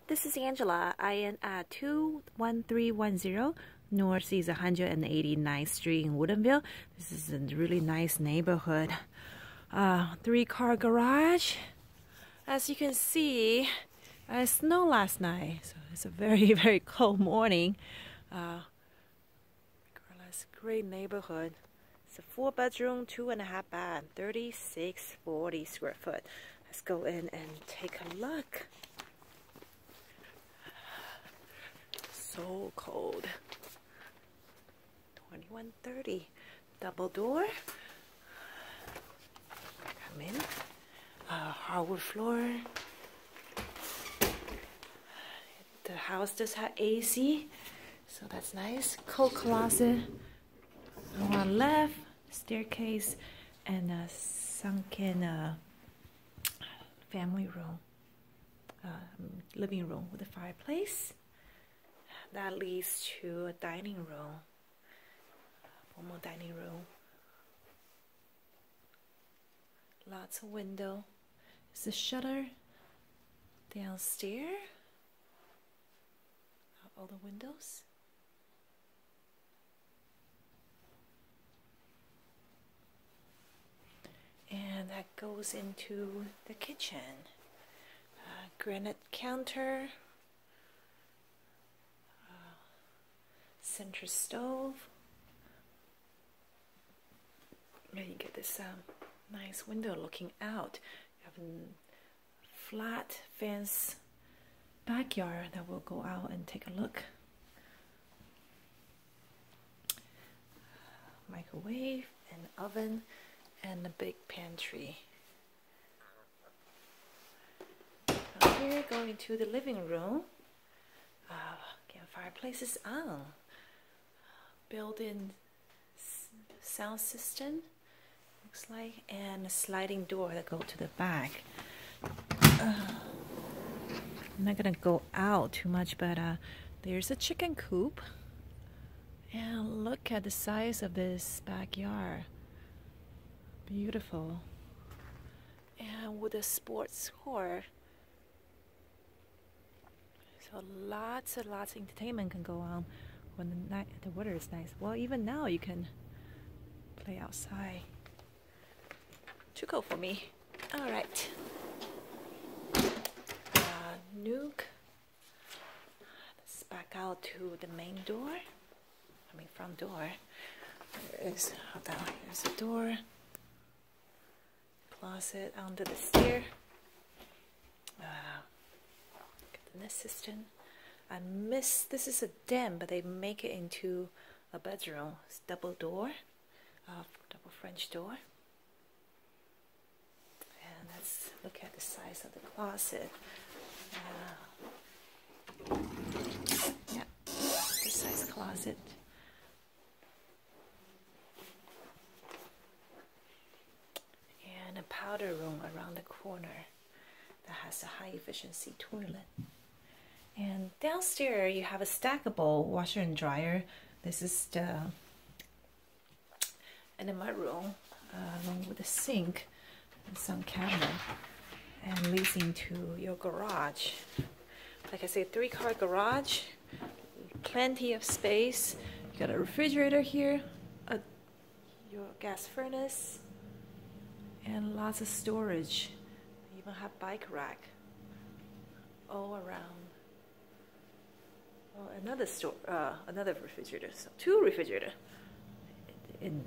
this is Angela. I am at 21310 Northeast 189th Street in Woodinville. This is a really nice neighborhood. 3-car garage. As you can see, it snowed last night, so it's a very, very cold morning. Regardless, great neighborhood. It's a 4-bedroom, 2.5 bath, 3640 square foot. Let's go in and take a look. So cold. 2130. Double door. Come in. Hardwood floor. The house does have AC, so that's nice. Coat closet. On left, staircase, and a sunken family room, living room with a fireplace. That leads to a dining room, formal dining room. Lots of window. There's a shutter downstairs. All the windows. And that goes into the kitchen. Granite counter. Center stove. And you get this nice window looking out. You have a flat fence backyard that we'll go out and take a look. Microwave and oven and a big pantry. Here, going to the living room. Again, fireplace is on. Built-in sound system, looks like, and a sliding door that go to the back. I'm not gonna go out too much, but there's a chicken coop. And look at the size of this backyard. Beautiful. And with a sports court. So lots and lots of entertainment can go on when the weather is nice. Well, even now you can play outside. Too cold for me. All right. Nuke. Let's back out to the main door. I mean, front door. There is, hold on, here's the door. Closet under the stair. Get the assistant. I miss, this is a den, but they make it into a bedroom. It's double door, double French door. And let's look at the size of the closet. Yeah, this size closet. And a powder room around the corner that has a high efficiency toilet. And downstairs you have a stackable washer and dryer. This is the and in my room, along with a sink and some cabinet, and leads into your garage. Like I said, 3-car garage, plenty of space. You got a refrigerator here, your gas furnace, and lots of storage. You even have bike rack all around. Oh, another refrigerator. So 2 refrigerators in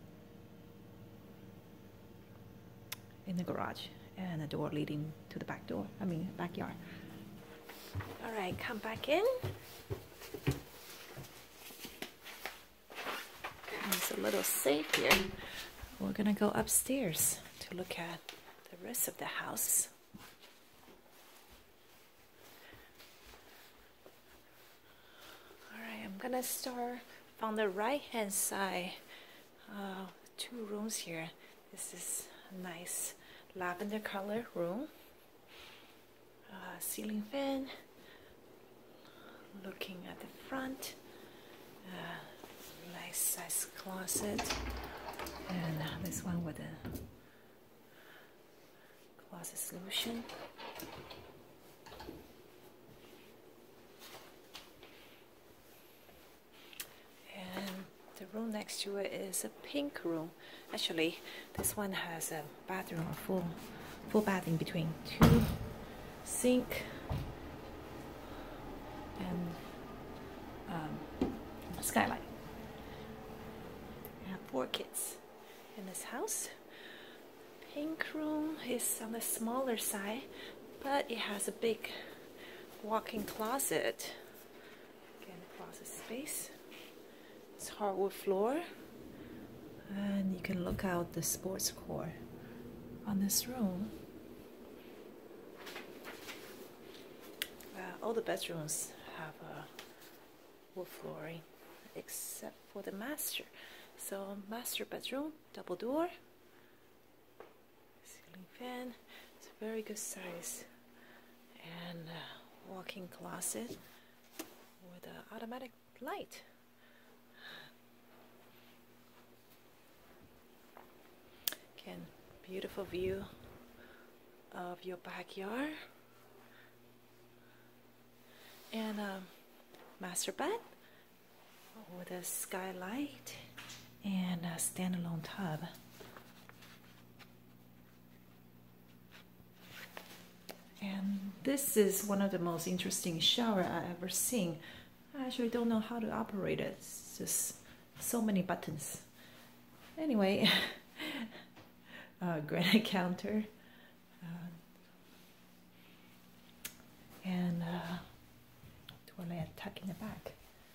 the garage, and a door leading to the back door. I mean, backyard. All right, come back in. There's a little safe here. We're gonna go upstairs to look at the rest of the house. Alright, I'm gonna start from the right hand side. 2 rooms here. This is a nice lavender color room. Ceiling fan. Looking at the front. Nice size closet. And this one with a closet solution. next to it is a pink room. Actually, this one has a bathroom, a full bath in between, 2 sink and skylight. We have 4 kids in this house. Pink room is on the smaller side, but it has a big walk-in closet. Again, closet space. It's hardwood floor, and you can look out the sports court on this room. All the bedrooms have wood flooring except for the master. So master bedroom, double door, ceiling fan. It's a very good size, and walk-in closet with an automatic light. Again, beautiful view of your backyard. And master bath with a skylight and a standalone tub. And this is one of the most interesting shower I've ever seen. I actually don't know how to operate it. It's just so many buttons. Anyway, granite counter and toilet tuck in the back.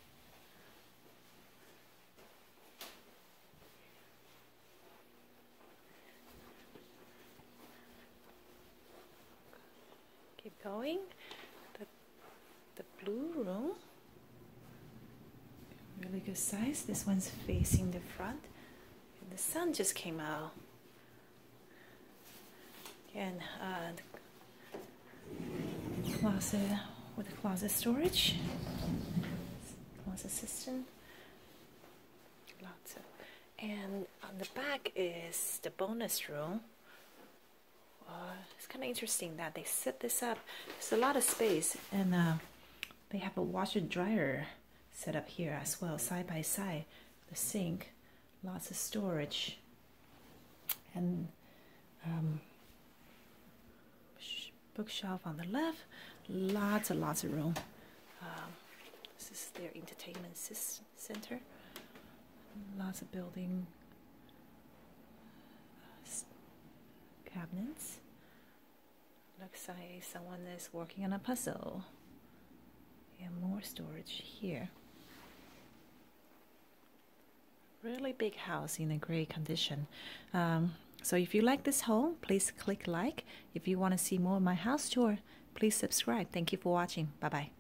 Keep going. The blue room, really good size. This one's facing the front. And the sun just came out. Again, the closet with a closet storage, closet system, lots of, and on the back is the bonus room. It's kind of interesting that they set this up. There's a lot of space, and they have a washer dryer set up here as well, side by side. The sink, lots of storage, and bookshelf on the left. Lots of room. This is their entertainment center. Lots of building cabinets. Looks like someone is working on a puzzle. And more storage here. Really big house in a great condition. So if you like this home, please click like. If you want to see more of my house tour, please subscribe. Thank you for watching. Bye bye.